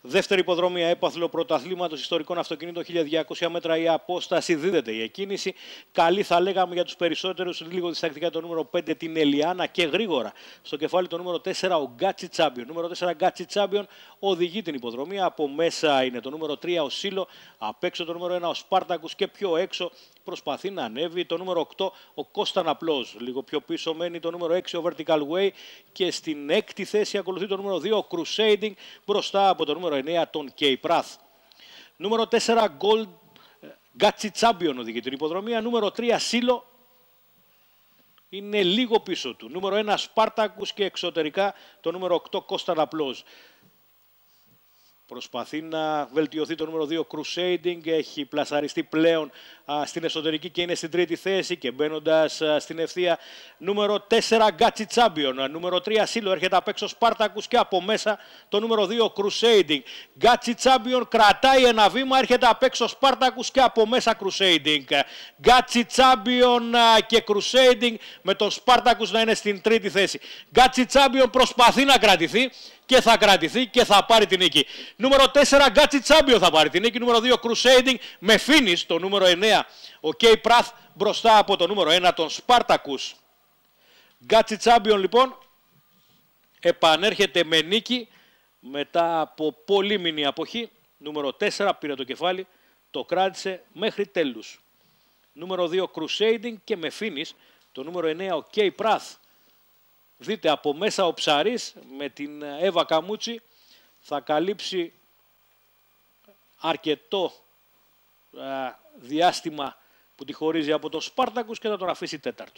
Δεύτερη υποδρομία έπαθλο πρωταθλήματος ιστορικών αυτοκινήτων 1200 μέτρα η απόσταση, δίδεται η εκκίνηση. Καλή θα λέγαμε για τους περισσότερους, λίγο διστακτικά το νούμερο 5 την Ελιάνα και γρήγορα στο κεφάλι το νούμερο 4 ο Γκάτσι Τσάμπιον. Νούμερο 4 Γκάτσι Τσάμπιον οδηγεί την υποδρομία, από μέσα είναι το νούμερο 3 ο Σίλο, απ' έξω το νούμερο 1 ο Σπάρτακους και πιο έξω προσπαθεί να ανέβει το νούμερο 8 ο Κώσταν Απλός. Λίγο πιο πίσω μένει το νούμερο 6 ο Vertical Way και στην έκτη θέση ακολουθεί το νούμερο 2 ο Crusading μπροστά από το νούμερο 9 τον K Prath. Νούμερο 4 Gold Γκάτσι Τσάμπιον οδηγεί την υποδρομία. Νούμερο 3 Σίλο είναι λίγο πίσω του. Νούμερο 1 Σπάρτακους και εξωτερικά το νούμερο 8 Κώσταν Απλός. Προσπαθεί να βελτιωθεί το νούμερο 2 Crusading, έχει πλασαριστεί πλέον στην εσωτερική και είναι στην τρίτη θέση και μπαίνοντας στην ευθεία νούμερο 4 Γκάτσι Τσάμπιον, νούμερο 3 Σίλο έρχεται απ' έξω Σπάρτακους και από μέσα το νούμερο 2 Crusading. Γκάτσι Τσάμπιον κρατάει ένα βήμα, έρχεται απ' έξω Σπάρτακους και από μέσα Crusading. Γκάτσι Τσάμπιον και Crusading με τον Σπάρτακους να είναι στην τρίτη θέση. Γκάτσι Τσάμπιον προσπαθεί να κρατηθεί και θα κρατηθεί και θα πάρει την νίκη. Νούμερο 4 Γκάτσι Τσάμπιον θα πάρει την νίκη. Νούμερο 2 Crusading με finish το νούμερο 9 ο K Prath μπροστά από το νούμερο 1 τον Σπάρτακους. Γκάτσι Τσάμπιον λοιπόν επανέρχεται με νίκη μετά από πολύ μήνυ αποχή. Νούμερο 4 πήρε το κεφάλι, το κράτησε μέχρι τέλους. Νούμερο 2 Crusading και με finish το νούμερο 9 ο K Prath. Δείτε από μέσα ο Ψαρής με την Εύα Καμούτσι θα καλύψει αρκετό διάστημα που τη χωρίζει από τον Σπάρτακους και θα τον αφήσει τέταρτο.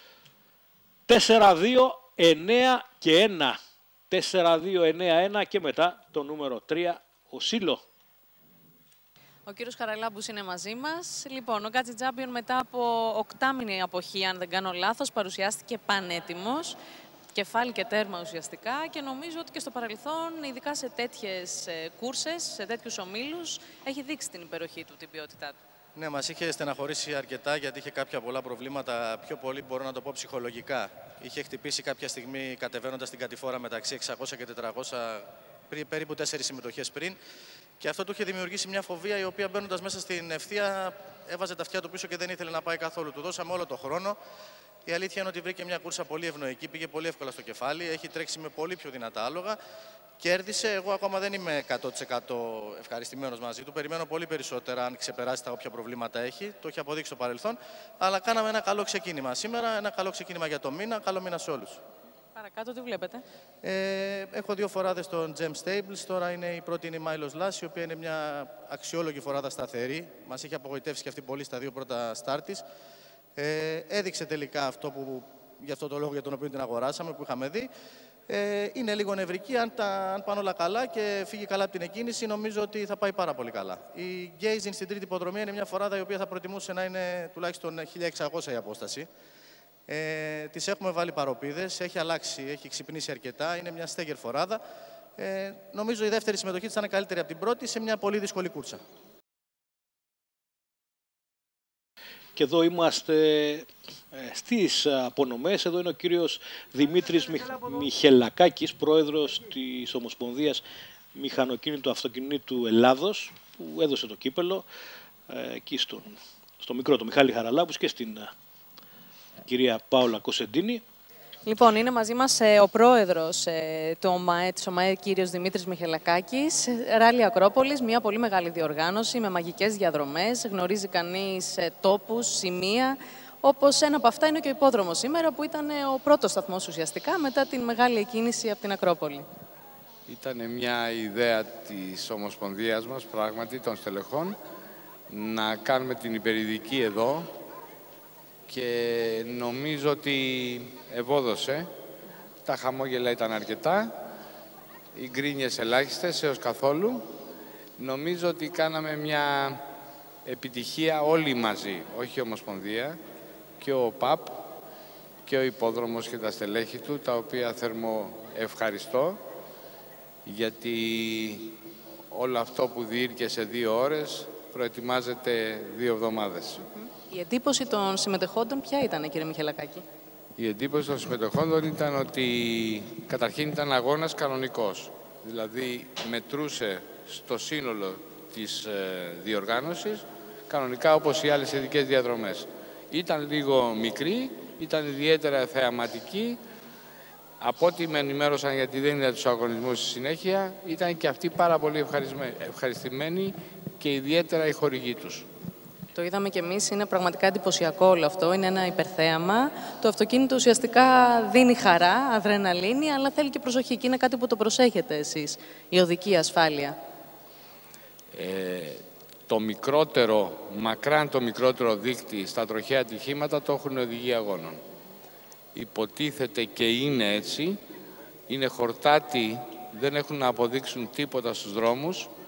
4-2, 9 και 1. 4-2, 9-1 και μετά το νούμερο 3 ο Σίλο. Ο κύριος Χαραλάμπους είναι μαζί μας. Λοιπόν, ο Γκάτσι Τσάμπιον μετά από 8μηνη αποχή, αν δεν κάνω λάθος, παρουσιάστηκε πανέτοιμος. Κεφάλι και τέρμα ουσιαστικά και νομίζω ότι και στο παρελθόν, ειδικά σε τέτοιες κούρσες, σε τέτοιους ομίλους, έχει δείξει την υπεροχή του, την ποιότητά του. Ναι, μας είχε στεναχωρήσει αρκετά γιατί είχε κάποια πολλά προβλήματα, πιο πολύ μπορώ να το πω ψυχολογικά. Είχε χτυπήσει κάποια στιγμή κατεβαίνοντας την κατηφόρα μεταξύ 600 και 400, περίπου 4 συμμετοχές πριν. Και αυτό του είχε δημιουργήσει μια φοβία η οποία μπαίνοντας μέσα στην ευθεία έβαζε τα αυτιά του πίσω και δεν ήθελε να πάει καθόλου. Του δώσαμε όλο το χρόνο. Η αλήθεια είναι ότι βρήκε μια κούρσα πολύ ευνοϊκή, πήγε πολύ εύκολα στο κεφάλι, έχει τρέξει με πολύ πιο δυνατά άλογα. Κέρδισε. Εγώ ακόμα δεν είμαι 100% ευχαριστημένος μαζί του. Περιμένω πολύ περισσότερα αν ξεπεράσει τα όποια προβλήματα έχει. Το έχει αποδείξει στο παρελθόν. Αλλά κάναμε ένα καλό ξεκίνημα σήμερα, ένα καλό ξεκίνημα για το μήνα. Καλό μήνα σε όλους. Παρακάτω τι βλέπετε? Έχω 2 φοράδες στον Gem Stables. Τώρα η πρώτη είναι η Milos Lass, η οποία είναι μια αξιόλογη φοράδα σταθερή. Μας έχει απογοητεύσει και αυτή πολύ στα 2 πρώτα στάρ της. Έδειξε τελικά αυτό που, για αυτό το λόγο για τον οποίο την αγοράσαμε, που είχαμε δει. Είναι λίγο νευρική, αν πάνε όλα καλά και φύγει καλά από την εκκίνηση, νομίζω ότι θα πάει πάρα πολύ καλά. Η Gazing στην τρίτη υποδρομία είναι μια φοράδα η οποία θα προτιμούσε να είναι τουλάχιστον 1600 η απόσταση. Τις έχουμε βάλει παροπίδες, έχει αλλάξει, έχει ξυπνήσει αρκετά, είναι μια στέγερ φοράδα. Νομίζω η δεύτερη συμμετοχή της θα είναι καλύτερη από την πρώτη σε μια πολύ δύσκολη κούρσα. Και εδώ είμαστε στις απονομές. Εδώ είναι ο κύριος Δημήτρης Μιχελακάκης, πρόεδρος της Ομοσπονδίας Μηχανοκίνητου Αυτοκινήτου Ελλάδος, που έδωσε το κύπελο εκεί στο μικρό το Μιχάλη Χαραλάμπους και στην κυρία Πάολα Κοσεντίνη. Λοιπόν, είναι μαζί μας ο πρόεδρος της ΟΜΑΕ, κύριος Δημήτρης Μιχελακάκης. Ράλι Ακρόπολης, μια πολύ μεγάλη διοργάνωση με μαγικές διαδρομές. Γνωρίζει κανείς τόπους, σημεία. Όπως ένα από αυτά είναι και ο υπόδρομος σήμερα, που ήταν ο πρώτος σταθμός ουσιαστικά μετά την μεγάλη εκκίνηση από την Ακρόπολη. Ήταν μια ιδέα της Ομοσπονδίας μας, πράγματι, των στελεχών, να κάνουμε την υπερηδική εδώ. Και νομίζω ότι ευόδωσε. Τα χαμόγελα ήταν αρκετά, οι γκρίνιες ελάχιστες έως καθόλου. Νομίζω ότι κάναμε μια επιτυχία όλοι μαζί, όχι η Ομοσπονδία, και ο ΠΑΠ και ο υπόδρομος και τα στελέχη του, τα οποία θερμό ευχαριστώ, γιατί όλο αυτό που διήρκε σε 2 ώρες προετοιμάζεται 2 εβδομάδες. Η εντύπωση των συμμετεχόντων ποια ήταν, κύριε Μιχελακάκη? Η εντύπωση των συμμετεχόντων ήταν ότι καταρχήν ήταν αγώνας κανονικός. Δηλαδή μετρούσε στο σύνολο της διοργάνωσης, κανονικά όπως οι άλλες ειδικές διαδρομές. Ήταν λίγο μικρή, ήταν ιδιαίτερα θεαματική. Από ό,τι με ενημέρωσαν, γιατί δεν είδα τους αγωνισμούς στη συνέχεια, ήταν και αυτοί πάρα πολύ ευχαριστημένοι και ιδιαίτερα οι χορηγοί τους. Το είδαμε κι εμείς, είναι πραγματικά εντυπωσιακό όλο αυτό, είναι ένα υπερθέαμα. Το αυτοκίνητο ουσιαστικά δίνει χαρά, αδρεναλίνη, αλλά θέλει και προσοχή και είναι κάτι που το προσέχετε εσείς, η οδική ασφάλεια. Το μικρότερο, μακράν το μικρότερο δείκτη στα τροχαία ατυχήματα το έχουν οι οδηγοί αγώνων. Υποτίθεται και είναι έτσι, είναι χορτάτοι, δεν έχουν να αποδείξουν τίποτα στους δρόμους.